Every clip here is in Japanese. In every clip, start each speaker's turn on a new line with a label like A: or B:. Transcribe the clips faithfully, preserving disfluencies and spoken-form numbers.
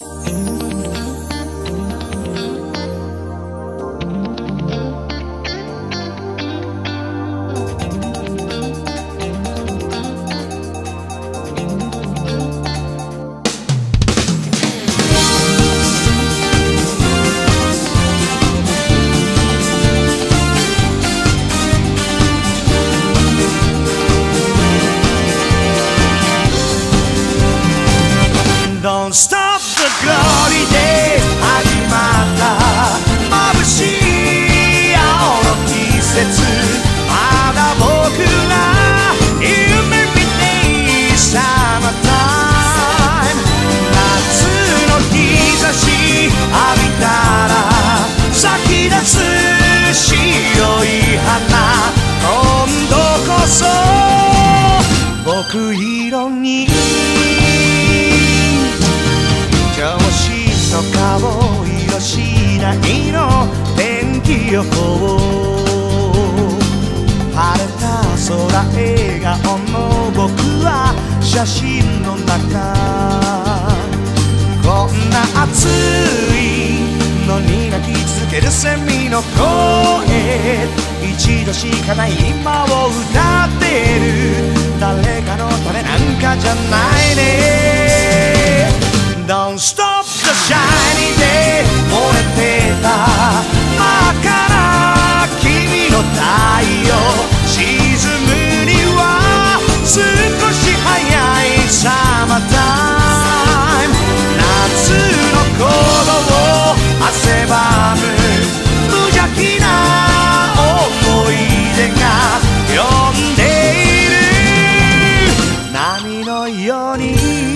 A: Don't stop the glory で始まった眩しい青の季節、まだ僕ら夢見ていい Summer time 夏の日差し浴びたら咲き出す白い花、今度こそ僕色に調子の顔色しないの天気予報、晴れた空笑顔の僕は写真の中、こんな暑いのに鳴き続けるセミの声、一度しかない今を歌ってる、誰かのためなんかじゃないね。Don't stop the shine で燃えてた真っ赤な君の太陽、沈むには少し早い Summer time 夏の頃を汗ばむ無邪気な思い出が呼んでいる、波のように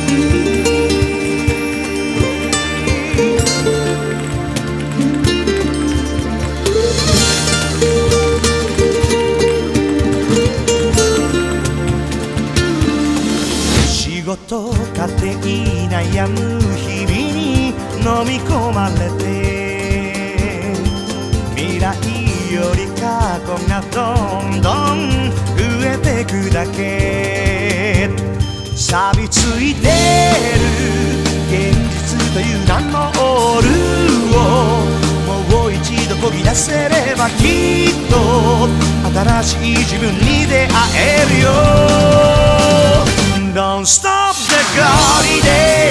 A: 仕事家庭悩む日々に飲み込まれて、未来より過去がどんどん増えてくだけ、錆びついてる現実という名のオールをもう一度こぎ出せればきっと新しい自分に出会えるよ。Don't stop the glory で